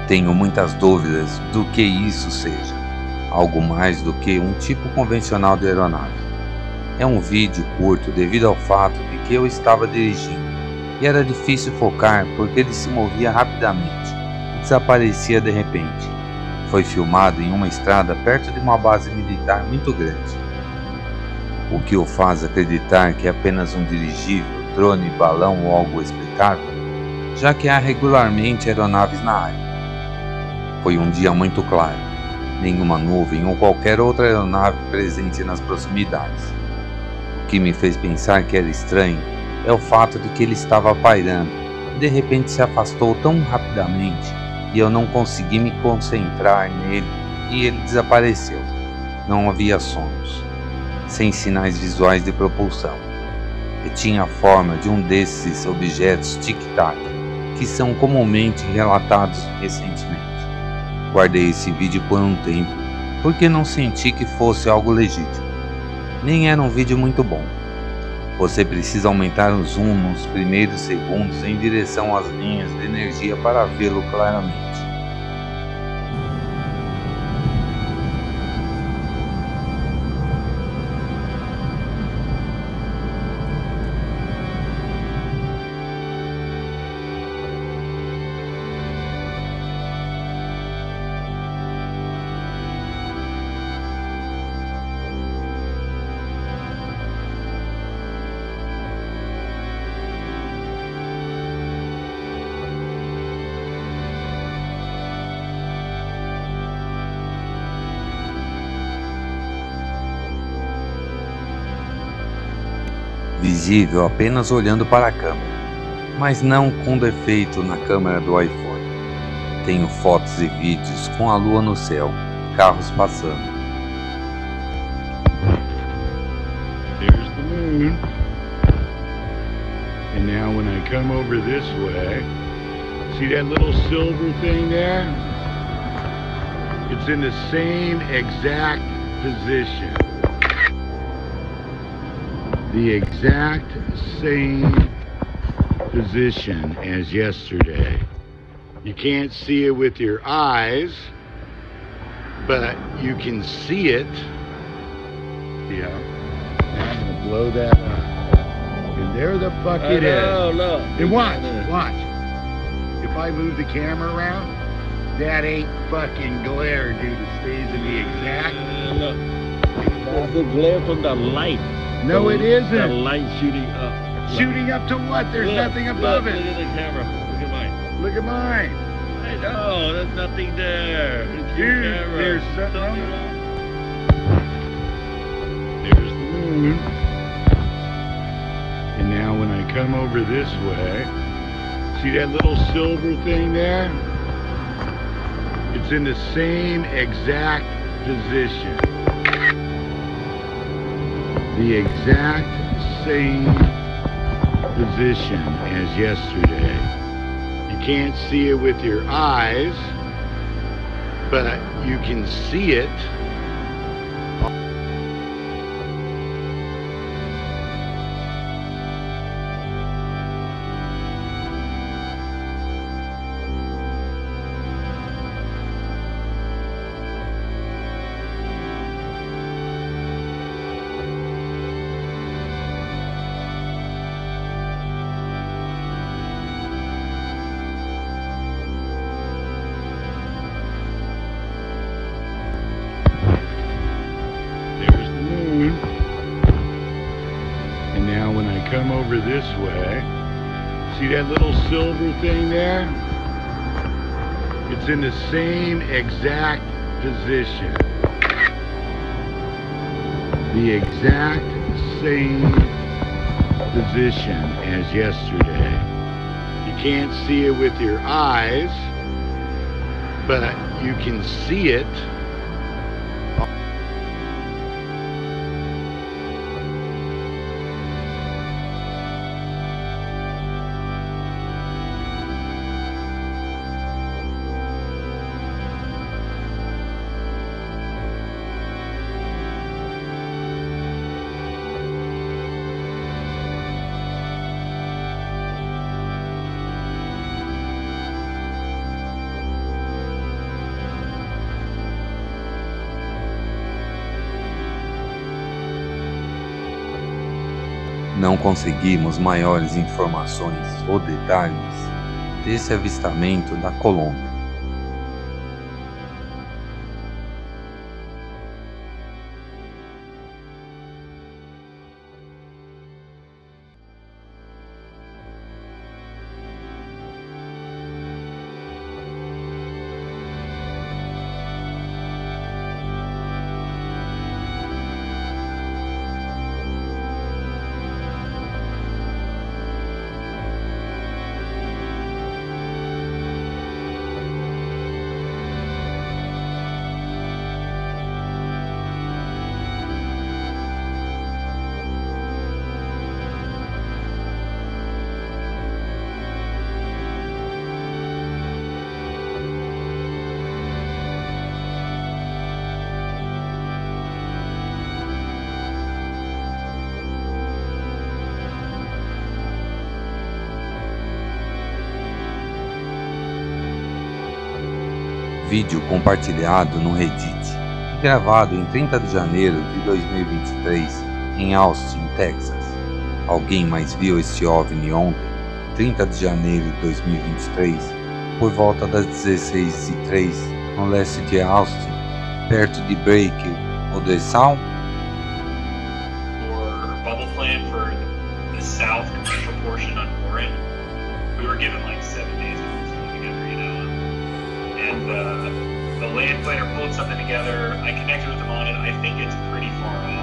Tenho muitas dúvidas do que isso seja, algo mais do que um tipo convencional de aeronave. É um vídeo curto devido ao fato de que eu estava dirigindo e era difícil focar porque ele se movia rapidamente e desaparecia de repente. Foi filmado em uma estrada perto de uma base militar muito grande, o que o faz acreditar que é apenas um dirigível, drone, balão ou algo explicável, já que há regularmente aeronaves na área. Foi um dia muito claro, nenhuma nuvem ou qualquer outra aeronave presente nas proximidades. O que me fez pensar que era estranho é o fato de que ele estava pairando e de repente se afastou tão rapidamente e eu não consegui me concentrar nele e ele desapareceu. Não havia sons, sem sinais visuais de propulsão, e tinha a forma de um desses objetos tic-tac que são comumente relatados recentemente. Guardei esse vídeo por um tempo, porque não senti que fosse algo legítimo. Nem era um vídeo muito bom. Você precisa aumentar o zoom nos primeiros segundos em direção às linhas de energia para vê-lo claramente. Visível apenas olhando para a câmera, mas não com defeito na câmera do iPhone. Tenho fotos e vídeos com a lua no céu, carros passando. There's the moon. And now when I come over this way, see that little silver thing there? It's in the same exact position. The exact same position as yesterday. You can't see it with your eyes, but you can see it. Yeah. Now I'm gonna blow that up. And there the fuck it is. Look. And watch. If I move the camera around, that ain't fucking glare, dude. It stays in the exact. Look. That's the glare from the light. No, it The isn't. light shooting up. Shooting up to what? There's Look, nothing above look, it. Look at the camera. Look at mine. Look at mine. I know. There's nothing there. It's your Dude, camera. there's something Something wrong. wrong. There's the moon. And now when I come over this way, see that little silver thing there? It's in the same exact position. The exact same position as yesterday. You can't see it with your eyes, but you can see it. There's the moon. And now when I come over this way, see that little silver thing there? It's in the same exact position. The exact same position as yesterday. You can't see it with your eyes, but you can see it. Não conseguimos maiores informações ou detalhes desse avistamento da Colômbia. Vídeo compartilhado no Reddit e gravado em 30 de janeiro de 2023 em Austin, Texas. Alguém mais viu este OVNI ontem, 30 de janeiro de 2023, por volta das 16h03, no leste de Austin, perto de Break ou The Sound? Or bubble plan for the south commercial portion on Warren. We were given like 7 days to put something together, you know. And the land planner pulled something together. I connected with him on it. I think it's pretty far off.